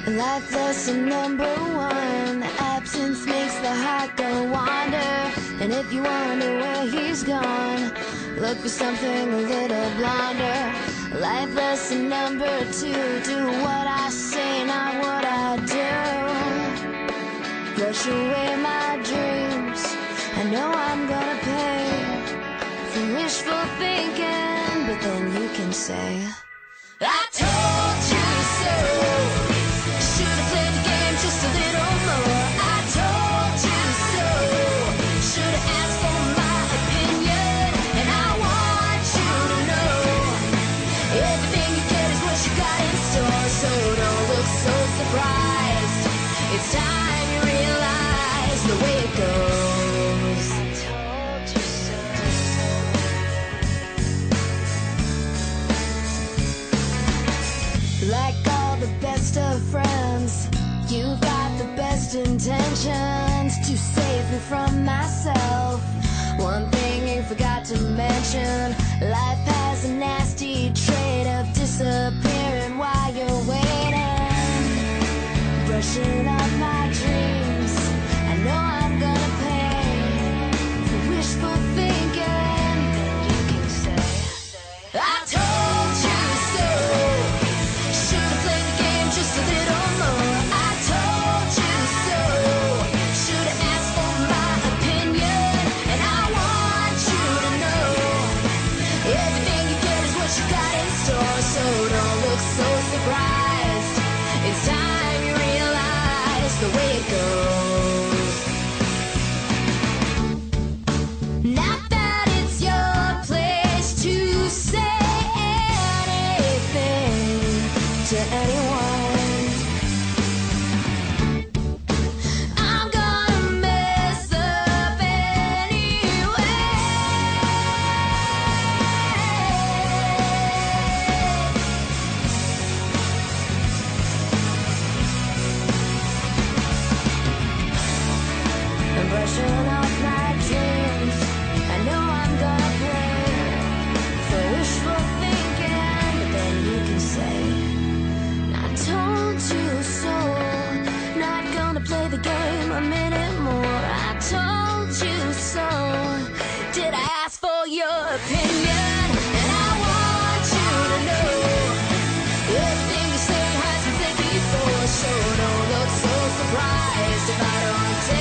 Life lesson number one: absence makes the heart go wander. And if you wonder where he's gone, look for something a little blonder. Life lesson number two: do what I say, not what I do. Brush away my dreams. I know I'm gonna pay for wishful thinking, but then you can say, I told you so. Should've played the game just a little more. I told you so. Should've asked for my opinion. And I want you to know, everything you get is what you got in store. So don't look so surprised. It's time you realize the way it goes. I told you so. Like all the best of friends, you've got the best intentions to save me from myself. One thing you forgot to mention: life has a nasty trait of disappearing while you're waiting. Brushing off my dreams. I know I'm gonna pay for wishful thinking. Then you can say, I told you so. Should've played the game just a little more. I told you so. Should've asked for my opinion. And I want you to know, everything you get is what you got in store. So don't look so surprised. It's time you realize the way it goes. Not that it's your place to say anything to anyone. I'm gonna mess up anyway. I'm brushing off my dreams. I know I'm gonna pay for wishful thinking, but then you can say, I told you so. Not gonna play the game a minute more. I told you so. Did I ask for your opinion? And I want you to know, everything you say has been said before. So don't look so surprised if I don't tell